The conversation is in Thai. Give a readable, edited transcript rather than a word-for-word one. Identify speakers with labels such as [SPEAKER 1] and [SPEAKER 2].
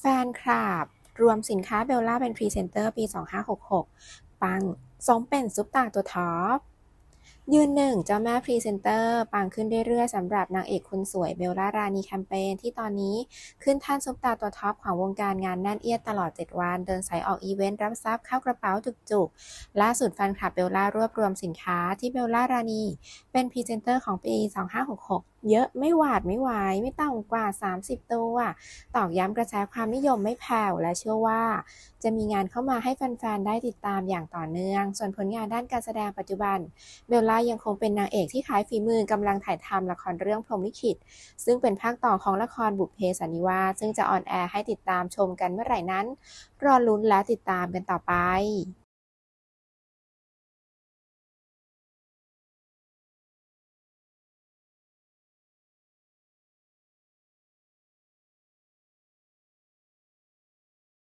[SPEAKER 1] แฟนคลับรวมสินค้าเบลล่าเป็นพรีเซนเตอร์ปี 2566 ปังสมเป็นซุปตาตัวท็อปยืนหนึ่งเจ้าแม่พรีเซนเตอร์ปังขึ้นเรื่อยๆสำหรับนางเอกคนสวยเบลล่ารานีแคมเปญที่ตอนนี้ขึ้นแท่นซุปตาตัวท็อปของวงการงานแน่นเอียดตลอด 7 วันเดินสายออกอีเวนต์รับทรัพย์เข้ากระเป๋าจุกๆล่าสุดแฟนคลับเบลล่ารวบรวมสินค้าที่เบลล่ารานีเป็นพรีเซนเตอร์ของปี 2566 เยอะไม่หวาดไม่ไหวไม่ต่ำกว่า 30 ตัวตอกย้ำกระแสความนิยมไม่แผ่วและเชื่อว่าจะมีงานเข้ามาให้แฟนๆได้ติดตามอย่างต่อเนื่องส่วนผลงานด้านการแสดงปัจจุบันเบลล่ายังคงเป็นนางเอกที่ขายฝีมือกำลังถ่ายทำละครเรื่องพรหมลิขิตซึ่งเป็นภาคต่อของละครบุพเพสันนิวาสซึ่งจะออนแอร์ให้ติดตามชมกันเมื่อไหร่นั้นรอลุ้นและติดตามกันต่อไป